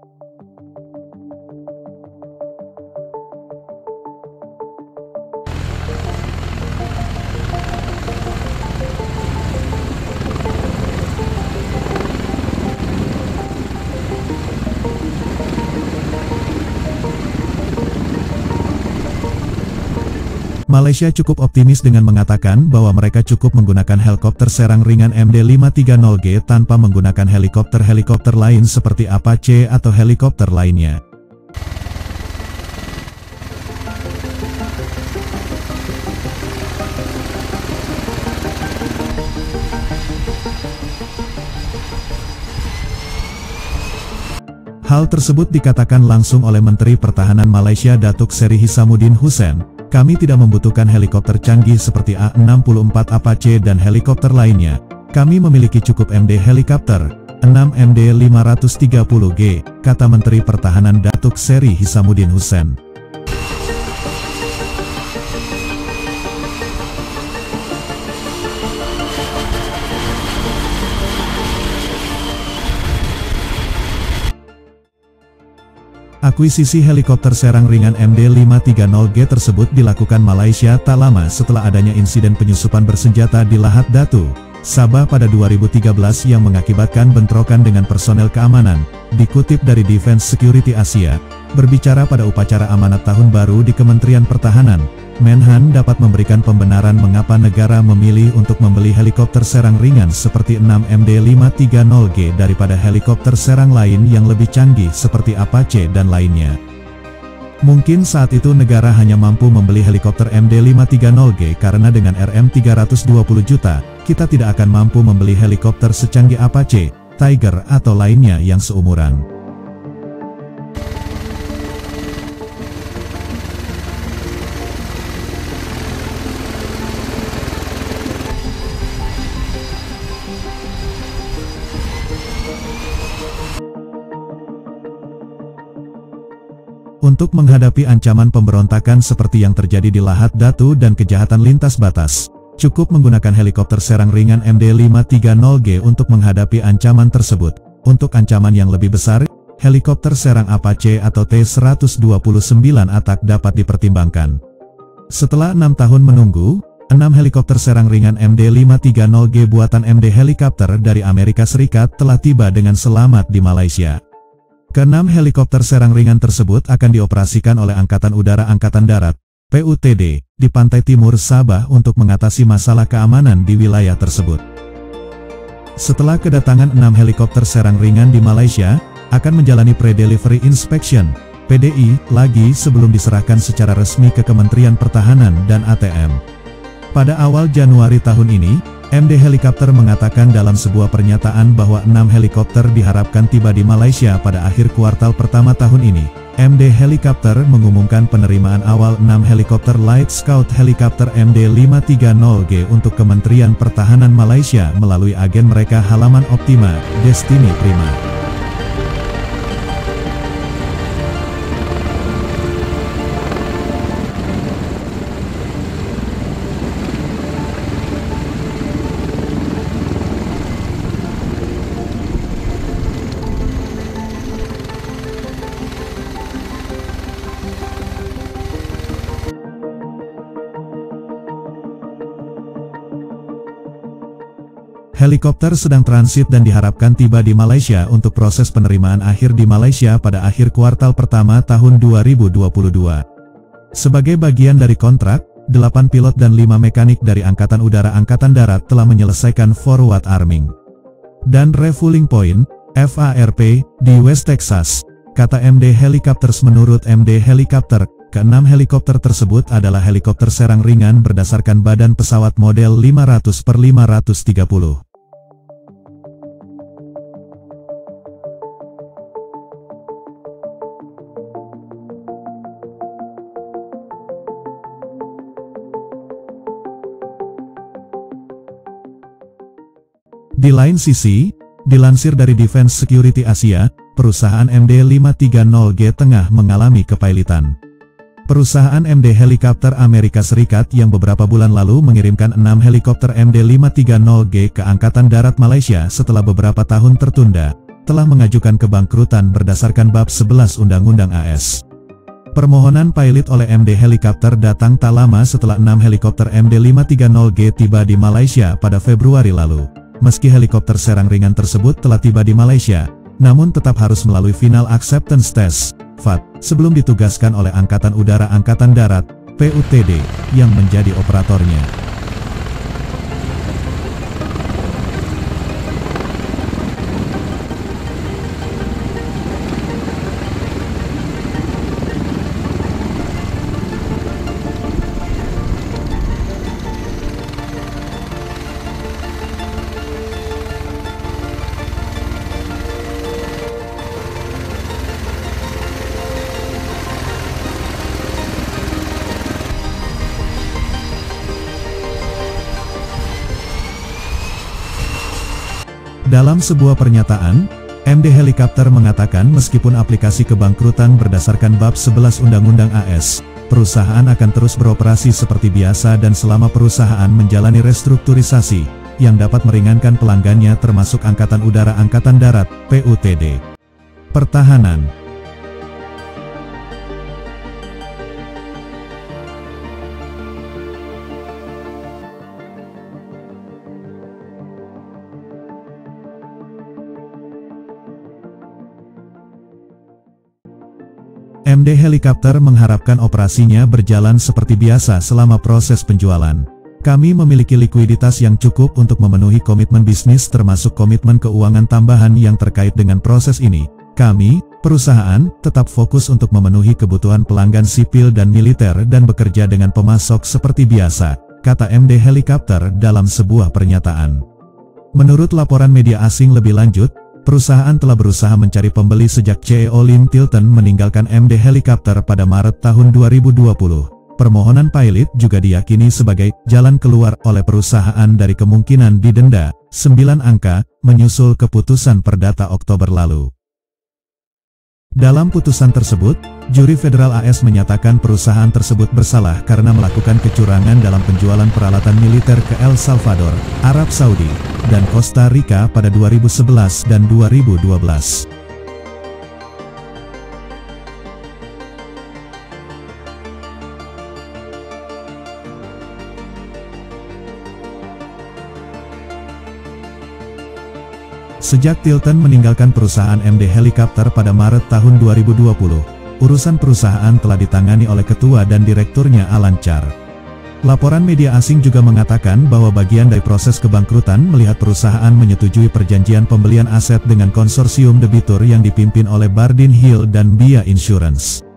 Malaysia cukup optimis dengan mengatakan bahwa mereka cukup menggunakan helikopter serang ringan MD-530G tanpa menggunakan helikopter-helikopter lain seperti Apache atau helikopter lainnya. Hal tersebut dikatakan langsung oleh Menteri Pertahanan Malaysia Datuk Seri Hishamuddin Hussein. Kami tidak membutuhkan helikopter canggih seperti A-64 Apache dan helikopter lainnya. Kami memiliki cukup MD helikopter, 6 MD-530G, kata Menteri Pertahanan Datuk Seri Hishamuddin Hussein. Akuisisi helikopter serang ringan MD-530G tersebut dilakukan Malaysia tak lama setelah adanya insiden penyusupan bersenjata di Lahad Datu, Sabah pada 2013 yang mengakibatkan bentrokan dengan personel keamanan, dikutip dari Defense Security Asia. Berbicara pada upacara amanat tahun baru di Kementerian Pertahanan, Menhan dapat memberikan pembenaran mengapa negara memilih untuk membeli helikopter serang ringan seperti 6 MD-530G daripada helikopter serang lain yang lebih canggih seperti Apache dan lainnya. Mungkin saat itu negara hanya mampu membeli helikopter MD-530G karena dengan RM320 juta, kita tidak akan mampu membeli helikopter secanggih Apache, Tiger atau lainnya yang seumuran. Untuk menghadapi ancaman pemberontakan seperti yang terjadi di Lahad Datu dan kejahatan lintas batas, cukup menggunakan helikopter serang ringan MD-530G untuk menghadapi ancaman tersebut. Untuk ancaman yang lebih besar, helikopter serang Apache atau T-129 Attack dapat dipertimbangkan. Setelah 6 tahun menunggu, 6 helikopter serang ringan MD-530G buatan MD Helicopter dari Amerika Serikat telah tiba dengan selamat di Malaysia. Keenam helikopter serang ringan tersebut akan dioperasikan oleh Angkatan Udara Angkatan Darat, PUTD, di pantai timur Sabah untuk mengatasi masalah keamanan di wilayah tersebut. Setelah kedatangan 6 helikopter serang ringan di Malaysia, akan menjalani Pre-Delivery Inspection, PDI, lagi sebelum diserahkan secara resmi ke Kementerian Pertahanan dan ATM. Pada awal Januari tahun ini, MD Helicopter mengatakan dalam sebuah pernyataan bahwa 6 helikopter diharapkan tiba di Malaysia pada akhir kuartal pertama tahun ini. MD Helicopter mengumumkan penerimaan awal 6 helikopter Light Scout Helicopter MD-530G untuk Kementerian Pertahanan Malaysia melalui agen mereka Halaman Optima, Destiny Prima. Helikopter sedang transit dan diharapkan tiba di Malaysia untuk proses penerimaan akhir di Malaysia pada akhir kuartal pertama tahun 2022. Sebagai bagian dari kontrak, 8 pilot dan 5 mekanik dari Angkatan Udara Angkatan Darat telah menyelesaikan forward arming dan refueling point, FARP, di West Texas, kata MD Helicopters. Menurut MD Helicopter, ke-6 helikopter tersebut adalah helikopter serang ringan berdasarkan badan pesawat model 500/530. Di lain sisi, dilansir dari Defense Security Asia, perusahaan MD-530G tengah mengalami kepailitan. Perusahaan MD Helicopter Amerika Serikat yang beberapa bulan lalu mengirimkan 6 helikopter MD-530G ke Angkatan Darat Malaysia setelah beberapa tahun tertunda, telah mengajukan kebangkrutan berdasarkan bab 11 Undang-Undang AS. Permohonan pilot oleh MD Helikopter datang tak lama setelah 6 helikopter MD530G tiba di Malaysia pada Februari lalu. Meski helikopter serang ringan tersebut telah tiba di Malaysia, namun tetap harus melalui Final Acceptance Test, FAT, sebelum ditugaskan oleh Angkatan Udara Angkatan Darat, PUTD, yang menjadi operatornya. Dalam sebuah pernyataan, MD Helikopter mengatakan meskipun aplikasi kebangkrutan berdasarkan bab 11 Undang-Undang AS, perusahaan akan terus beroperasi seperti biasa dan selama perusahaan menjalani restrukturisasi, yang dapat meringankan pelanggannya termasuk Angkatan Udara Angkatan Darat, PUTD. Pertahanan. MD Helikopter mengharapkan operasinya berjalan seperti biasa selama proses penjualan. Kami memiliki likuiditas yang cukup untuk memenuhi komitmen bisnis termasuk komitmen keuangan tambahan yang terkait dengan proses ini. Kami, perusahaan, tetap fokus untuk memenuhi kebutuhan pelanggan sipil dan militer dan bekerja dengan pemasok seperti biasa, kata MD Helikopter dalam sebuah pernyataan. Menurut laporan media asing lebih lanjut, perusahaan telah berusaha mencari pembeli sejak CEO Lynn Tilton meninggalkan MD Helikopter pada Maret tahun 2020. Permohonan pilot juga diyakini sebagai jalan keluar oleh perusahaan dari kemungkinan didenda 9 angka, menyusul keputusan Perdata Oktober lalu. Dalam putusan tersebut, juri federal AS menyatakan perusahaan tersebut bersalah karena melakukan kecurangan dalam penjualan peralatan militer ke El Salvador, Arab Saudi, dan Costa Rica pada 2011 dan 2012. Sejak Tilton meninggalkan perusahaan MD Helikopter pada Maret tahun 2020, urusan perusahaan telah ditangani oleh ketua dan direkturnya Alan Char. Laporan media asing juga mengatakan bahwa bagian dari proses kebangkrutan melihat perusahaan menyetujui perjanjian pembelian aset dengan konsorsium debitur yang dipimpin oleh Bardin Hill dan Bia Insurance.